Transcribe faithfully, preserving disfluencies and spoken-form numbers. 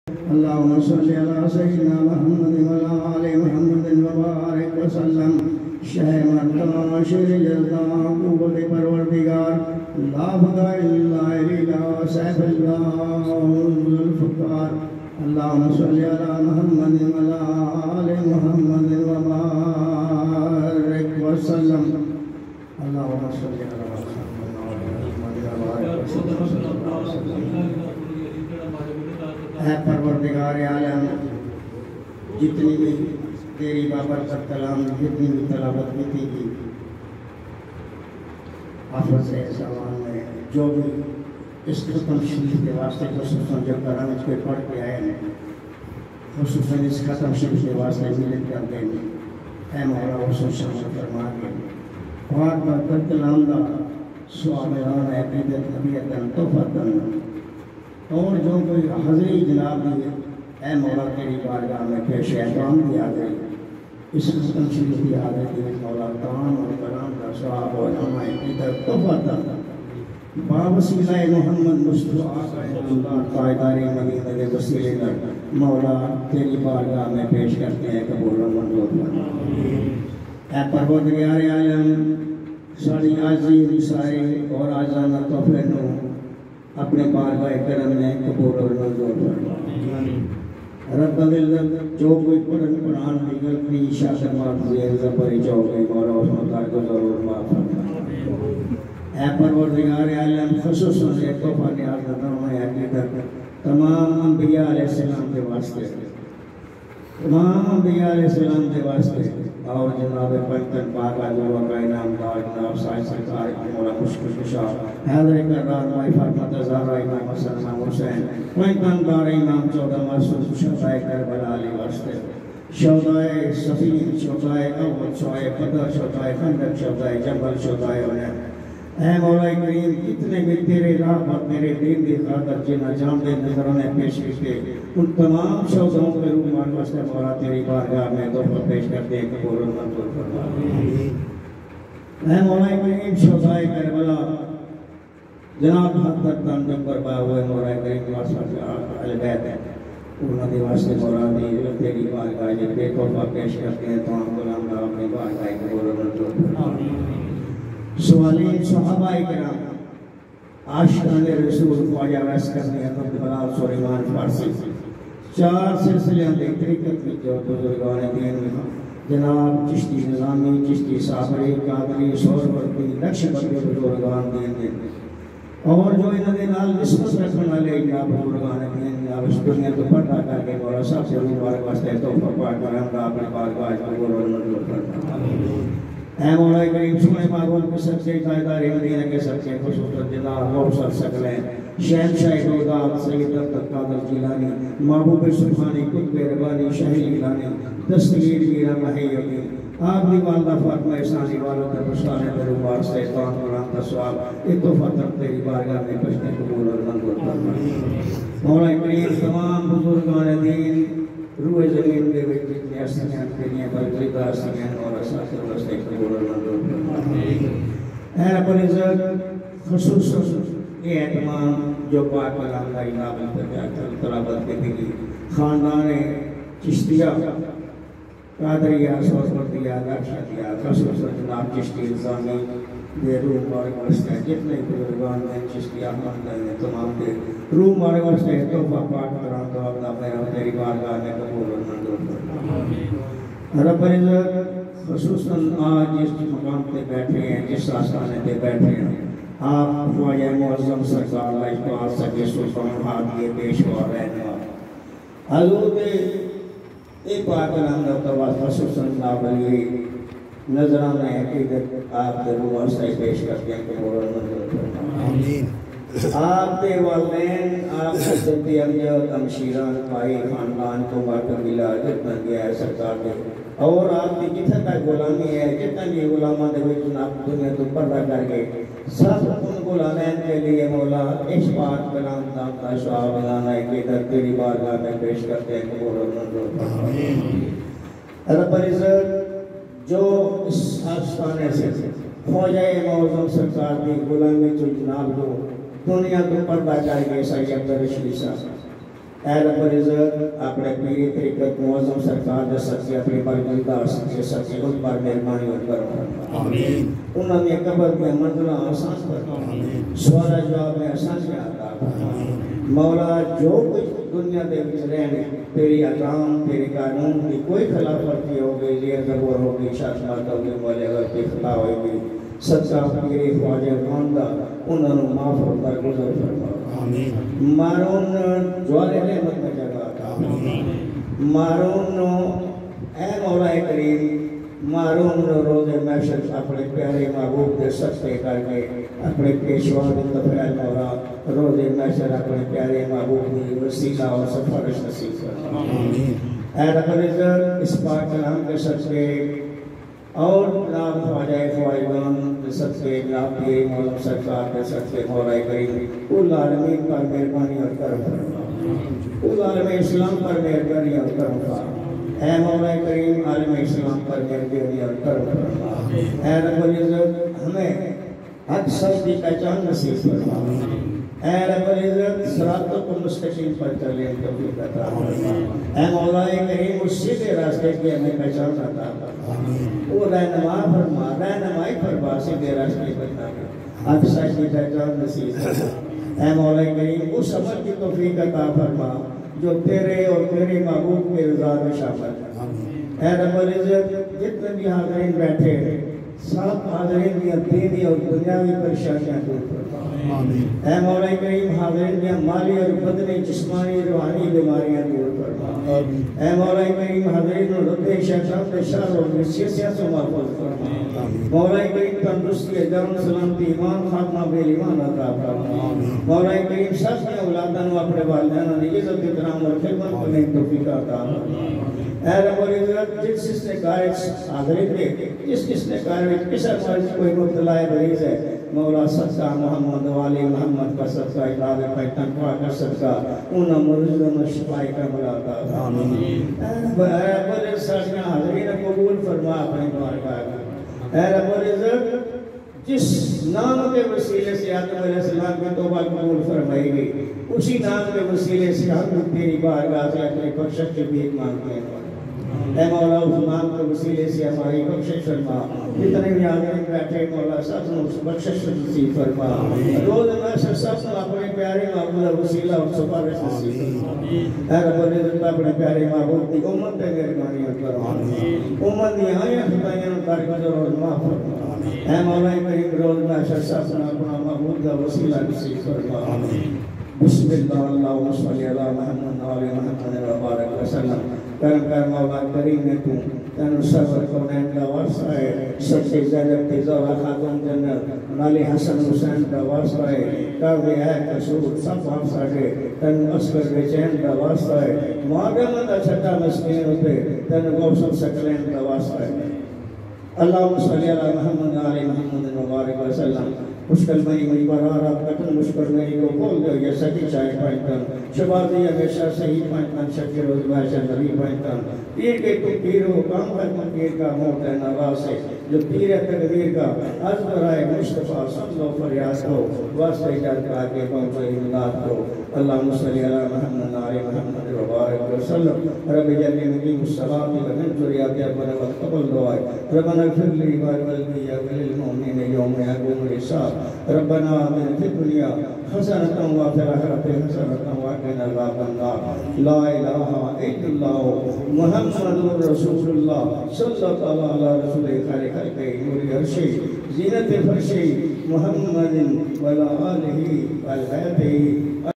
اللهم صل على سيدنا محمد وعلى آل محمد وبارك وسلم شہ مرتبہ شیر جلدہ قوت پروردگار لا فدا الا الیہ سیف اللہ ذوالفقار اللہم صلی علی محمد وعلى آل محمد وبارك وسلم اللہم صلی علی محمد وعلى آل محمد اے پروردگار عالم جتنی بھی تیری بابرکت کلام جتنی بھی تلاوت کی تھی کی حافظ زمان میں جو بھی اس ختم شریف کے واسطے خصوصاً جو کرامت کے پڑھ کے آئے ہیں خصوصاً اس ختم شریف کے واسطے ملت کر دیں گے اے مولا حسن شمس فرما کے پاک برکت کلام دا سوابران عقیدت حبیتاً توفتاً اور جو کوئی حضری جناب دی اے مولا تیری بارگاہ میں پیش احترام دی آ گئی اس ختم شریف کی حالت دی مولا تمام اور کرام کا صحاب و علماء عقیدت توفتاً باوسیلہ محمد مصطفیٰ اللہ قائدار مدینہ کے وسیلے کر مولا تیری بارگاہ میں پیش کرتے ہیں قبول و منظور فرما اے پروردگار عالم ساری عاجزی رسائی اور آجانہ تحفے نو اپنے بارگاہ کرم میں قبول و منظور فرما رب العزت جو کوئی قرآن قرآن کی غلطی شاکر معافی زبری چوکے مولا اس مطار کو ضرور معاف فرما اے پروردگار عالم خصوصاً ایک توفہ نیاز نظرمہ عقیدت تمام انبیاء علیہ السلام کے واسطے تمام انبیاء علیہ السلام کے واسطے اور جناب پنتن پاک آجر وقع انام دار جناب سائے سرکار مولا مشکل کشا حضر کرار مائی فرمت زہرہ امام حسن امام حسین پنتن دار امام چودہ محسوس شہدائے کربلا علی واسطے شہدائے سفین شہدائے اول شہدائے بدر شہدائے خندق شہدائے جنبل شہدائے انہیں اے مولا کریم کتنے بھی تیرے راہ پر میرے دین دی خاطر جنہ جان دے نظروں پیش کیے ان تمام شہداؤں کے روح مان واسطے مولا تیری بارگاہ میں تحفہ پیش کرتے ہیں قبول و منظور فرما اے مولا کریم شہدائے کربلا جناب حق تک تن جنبر با ہوئے مولا کریم واسطے اہل بیت ہے انہوں نے واسطے مولا دی تیری بارگاہ میں تحفہ پیش کرتے ہیں تمام غلام کا اپنی بارگاہ قبول و منظور فرما سوالین صحابہ کرام عاشقان رسول خواجہ ویس کرنے عبد بلال سلیمان فارسی چار سلسلے اندر طریقت میں جو بزرگان دین میں جناب چشتی نظامی چشتی صابری قادری سورورتی نقش بندی بزرگان دین میں اور جو انہوں نے نال نسبت رکھنا لے یا بزرگان دین یا اس دنیا تو پڑھا کر کے مولا صاحب سے روح بارک واسطے توفہ پاک کرم کا اپنے بارگاہ قبول و منظور فرما اے مولا کریم سنے معروف کے سچے قائدار مدینہ کے سچے خصوصا جناب موصل سکلیں شہنشاہ دودات سید عبدالقادر جیلانی محبوب سبحانی قطب ربانی شاہی گیلانی دستگیر میرا محیبی آپ دی والدہ فاطمہ احسانی والد رسول دربار سے قرآن قرآن کا سوال اتفاق تیری بارگاہ میں پشتے قبول اور منظور فرما مولا کریم تمام بزرگان دین روح زمین دے وچ جتنے اسنیاں تیریاں برگزیدہ اسنیاں اور اساثر واسطے قبول و منظور فرما اے رب العزت خصوصاً یہ اہتمام جو پاک کلام کا انعام طلبت کے دیگی خاندان چشتیہ قادریہ سوسپتیہ درشتیہ خصوصاً جناب چشتی انسانی دے روح مارک واسطے جتنے بزرگان میں چشتی احمد ہیں تمام دے روح مارک واسطے توفہ پاک کرام تو اپنا میرا تیری بارگاہ میں قبول و منظور فرما رب العزت خصوصاً آج جس مقام پہ بیٹھے ہیں جس آستانے پہ بیٹھے ہیں آپ خواجہ معظم سرکار لاجپال سکے سلطان حادی پیشوا رہنما حضور دے ایک پاک کلام دا تواز خصوصاً نابلی نظرانہ عقیدت آپ کے روح سے پیش کرتے ہیں قبول و منظور فرما آپ کے والدین آپ کے جدی امجد امشیران بھائی خاندان کو بارکر ملا جتنا گیا ہے سرکار دے اور آپ کی جتنا تک غلامی ہے جتنا بھی غلامہ دے وچ آپ دنیا تو پردہ کر گئے سب ان غلامین کے لیے مولا اس بات کلام دام کا شعب لانا عقیدت تیری بارگاہ میں پیش کرتے ہیں قبول و منظور فرما رب العزت جو اس آستانے سے خواجہ معظم سرکار دی غلامی تو جناب دو دنیا تو پردہ کر گئے سید عبدالرشید صاحب اے رب العزت اپنے پیری طریقت معظم سرکار دے سچے اپنی برگزیدہ سچے سچے ان پر مہربانی اور کرم آمین. انہوں نے قبر میں منزلہ آسان کر سوال جواب میں آسان سے آتا مولا جو کچھ دنیا دے وچ رہنے تیری احکام تیری قانون کی کوئی خلاف ورزی ہو گئی زیر زبور ہو گئی شرمات ہو گئی مولے اگر کوئی خطا ہوئی گئی صدقہ میرے خواجہ خواندہ انہوں نے معاف اور درگزر فرما مارون جوالے نعمت میں جگہ تھا مارون اے مولا کریم مارون روز محشر اپنے پیارے محبوب دے صدقے کر کے اپنے پیشوا دے تفعیل مولا روز محشر اپنے پیارے محبوب دی وسیلہ اور سفارش نصیب فرما اے رب العزت اس پاک کلام کے صدقے اور جناب خواجہ خواجگان کے صدقے جناب پیری معظم سرکار کے صدقے مولا کریم کل عالمین پر مہربانی اور کرم فرما کل عالم اسلام پر مہربانی اور کرم فرما اے مولا کریم عالم اسلام پر مہربانی اور کرم فرما اے رب العزت ہمیں حق سچ کی پہچان نصیب فرما اے رب العزت صراط المستقیم پر چلنے کی توفیق عطا فرما اے مولا کریم اس سیدھے راستے کی ہمیں پہچان عطا فرما وہ رہنما فرما رہنمائی فرما سیدھے راستے پر حق سچ کی پہچان نصیب فرما اے مولا کریم اس عمل کی توفیق عطا فرما جو تیرے اور تیرے محبوب کے رضا میں شامل ہے اے رب العزت جتنے بھی حاضرین بیٹھے سب حاضرین کی دینی اور دنیاوی پریشانیاں دور فرما اے مولا کریم حاضرین کی مالی اور بدنی جسمانی روحانی بیماریاں دور فرما اے مولا کریم حاضرین اور رد شیطان کے شر اور وسوسے سے محفوظ فرما مولا کریم تندرستی جان سلامتی ایمان خاتمہ بے ایمان عطا فرما مولا کریم سب کے اولادوں اپنے والدین نے عزت احترام اور خدمت کرنے کی توفیق عطا فرما اے رب العزت جس جس نے کارج حاضرین کے جس کس نے کارج کس مرض کوئی مبتلا مریض ہے مولا صدقہ محمد والی محمد کا صدقہ اقرار پہ تنخواہ کا صدقہ انہاں مرضوں میں شفائی کا ملاتا آمین اے رب العزت سارے حاضرین قبول فرما اپنے بارگاہ اے رب العزت جس نام کے وسیلے سے آدم علیہ السلام کی توبہ قبول فرمائی گئی اسی نام کے وسیلے سے ہم تیری بارگاہ سے اپنی بخشش کی بھیک مانگتے ہیں اے مولا اس نام کے وسیلے سے ہماری بخشش فرما جتنے بھی حاضرین بیٹھے مولا سب نے اس بخشش نصیب فرما روز محشر سب نے اپنے پیارے محبوب وسیلہ اور سفارش نصیب فرما اے رب العزت اپنے پیارے محبوب کی امت پہ مہربانی فرما امت کی آئیں خدایاں درگزر اور معاف فرما اے مولا کریم روز محشر سب نے اپنا محبوب کا وسیلہ نصیب فرما بسم اللہ اللہم صلی اللہ محمد علیہ محمد وبارک وسلم کرم کر مولا کریم نے تو تنو صبر کونین کا واسطہ ہے سب سے زیادہ تیزورہ خاتون جنت نالی حسن حسین کا واسطہ ہے کاوی ہے قصور سب واسطہ ہے تنو اسکر بیچین کا واسطہ ہے معاقمت اچھتا مسکین ہوتے تنو گوسم سکلین کا واسطہ ہے اللہم صلی اللہ محمد علیہ محمد وبارک وسلم مشکل میں مجھ برارات کتن مشکل میں کو بول دو یہ سکی چاہے پائنٹن شبازی ہمیشہ صحیح پائنٹن شکی روز باشر نبی پائنٹن پیر کے تو پیر ہو کام خدمت پیر کا موت ہے نواز سے جو پیر تقدیر کا از برائے مصطفیٰ صلی اللہ فریاد کو واسطہ جات کا آگے پہنچے امداد کو اللہم صلی اللہ محمد علیہ محمد وبارک وسلم رب جلی مقیم الصلاة ومن ذریات ابن وقبل دعائے ربنا اغفر لی والوالدی وللمؤمنین یوم یقوم الحساب ربنا آمین فی الدنیا حسنۃ وفی الآخرۃ حسنۃ وقنا عذاب النار لا الہ الا اللہ محمد رسول اللہ صلی اللہ علیہ رسول خالق خلق نور عرشی زینت فرشی محمد وعلی آلہ والحیاتہ